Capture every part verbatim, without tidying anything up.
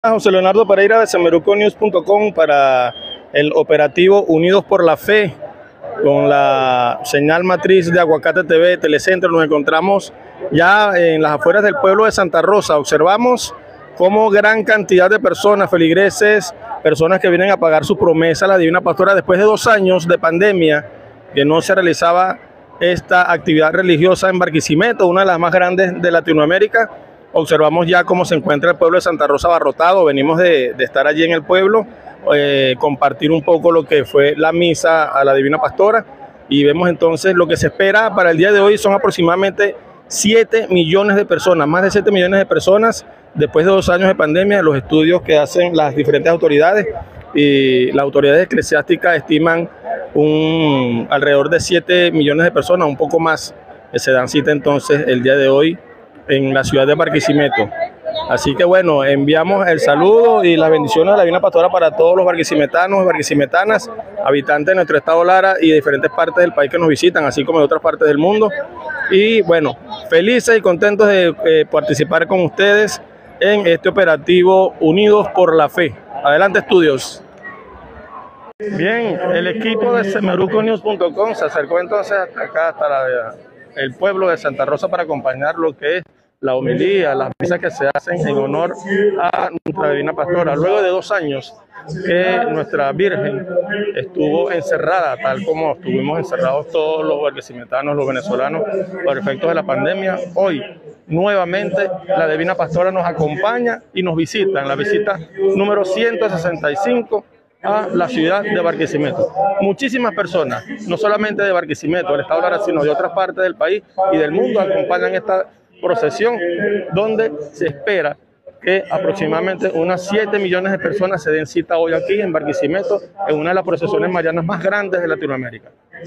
José Leonardo Pereira de Semeruco News punto com para el operativo Unidos por la Fe con la señal matriz de Aguacate T V Telecentro. Nos encontramos ya en las afueras del pueblo de Santa Rosa. Observamos cómo gran cantidad de personas, feligreses, personas que vienen a pagar su promesa a la Divina Pastora después de dos años de pandemia que no se realizaba esta actividad religiosa en Barquisimeto, una de las más grandes de Latinoamérica. Observamos ya cómo se encuentra el pueblo de Santa Rosa abarrotado. Venimos de, de estar allí en el pueblo, eh, compartir un poco lo que fue la misa a la Divina Pastora, y vemos entonces lo que se espera para el día de hoy. Son aproximadamente siete millones de personas, más de siete millones de personas después de dos años de pandemia. Los estudios que hacen las diferentes autoridades y las autoridades eclesiásticas estiman un, alrededor de siete millones de personas, un poco más, que se dan cita entonces el día de hoy en la ciudad de Barquisimeto. Así que bueno, enviamos el saludo y las bendiciones de la Divina Pastora para todos los barquisimetanos y barquisimetanas, habitantes de nuestro estado Lara y de diferentes partes del país que nos visitan, así como de otras partes del mundo. Y bueno, felices y contentos de eh, participar con ustedes en este operativo Unidos por la Fe. Adelante, estudios. Bien, el equipo de Semeruco News punto com se acercó entonces acá hasta la, el pueblo de Santa Rosa para acompañar lo que es la homilía, las misas que se hacen en honor a nuestra Divina Pastora. Luego de dos años que nuestra Virgen estuvo encerrada, tal como estuvimos encerrados todos los barquisimetanos, los venezolanos, por efectos de la pandemia, hoy nuevamente la Divina Pastora nos acompaña y nos visita en la visita número ciento sesenta y cinco a la ciudad de Barquisimeto. Muchísimas personas, no solamente de Barquisimeto, del estado Lara, sino de otras partes del país y del mundo, acompañan esta procesión, donde se espera que aproximadamente unas siete millones de personas se den cita hoy aquí en Barquisimeto, en una de las procesiones marianas más grandes de Latinoamérica.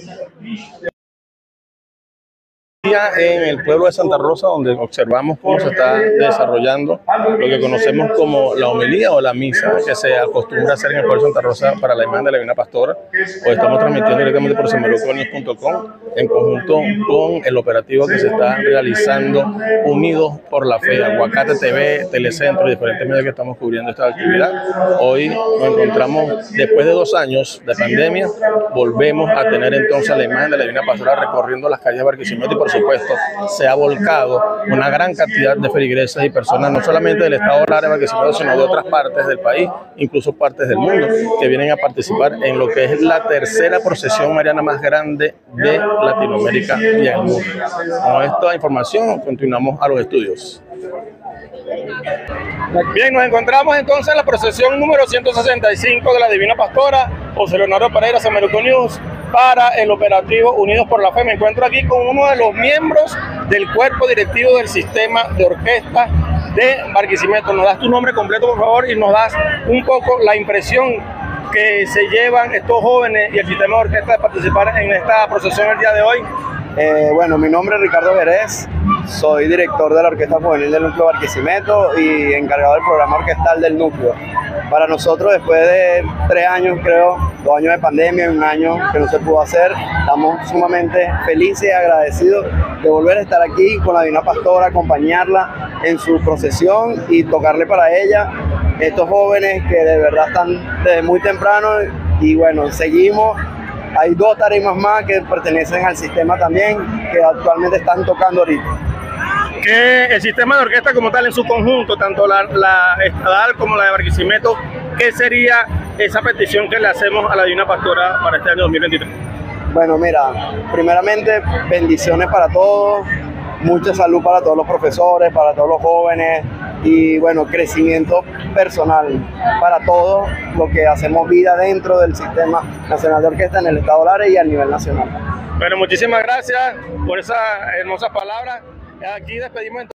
En el pueblo de Santa Rosa, donde observamos cómo se está desarrollando lo que conocemos como la homilía o la misa que se acostumbra a hacer en el pueblo de Santa Rosa para la imagen de la Divina Pastora. Hoy estamos transmitiendo directamente por Semeruco News punto com en conjunto con el operativo que se está realizando Unidos por la Fe, Aguacate T V, Telecentro y diferentes medios que estamos cubriendo esta actividad. Hoy nos encontramos, después de dos años de pandemia, volvemos a tener entonces la imagen de la Divina Pastora recorriendo las calles de Barquisimeto, y por supuesto se ha volcado una gran cantidad de feligreses y personas, no solamente del estado Lara de Barquisimeto, sino de otras partes del país, incluso partes del mundo, que vienen a participar en lo que es la tercera procesión mariana más grande de Latinoamérica y el mundo. Con esta información continuamos a los estudios. Bien, nos encontramos entonces en la procesión número ciento sesenta y cinco de la Divina Pastora. José Leonardo Pereira, Semeruco News, para el operativo Unidos por la Fe. Me encuentro aquí con uno de los miembros del cuerpo directivo del sistema de orquesta de Barquisimeto. Nos das tu nombre completo, por favor, y nos das un poco la impresión que se llevan estos jóvenes y el sistema de orquesta de participar en esta procesión el día de hoy. Eh, bueno, mi nombre es Ricardo Jerez, soy director de la Orquesta Juvenil del Núcleo Barquisimeto y encargado del programa orquestal del núcleo. Para nosotros, después de tres años, creo, dos años de pandemia, un año que no se pudo hacer, estamos sumamente felices y agradecidos de volver a estar aquí con la Divina Pastora, acompañarla en su procesión y tocarle para ella. Estos jóvenes que de verdad están desde muy temprano y bueno, seguimos. Hay dos tarimas más que pertenecen al sistema también, que actualmente están tocando ahorita. Que el sistema de orquesta como tal en su conjunto, tanto la, la estadal como la de Barquisimeto, ¿qué sería esa petición que le hacemos a la Divina Pastora para este año dos mil veintitrés? Bueno, mira, primeramente bendiciones para todos, mucha salud para todos los profesores, para todos los jóvenes y bueno, crecimiento personal para todos los que hacemos vida dentro del Sistema Nacional de Orquesta en el estado Lara y a nivel nacional. Bueno, muchísimas gracias por esas hermosas palabras. Aquí despedimos entonces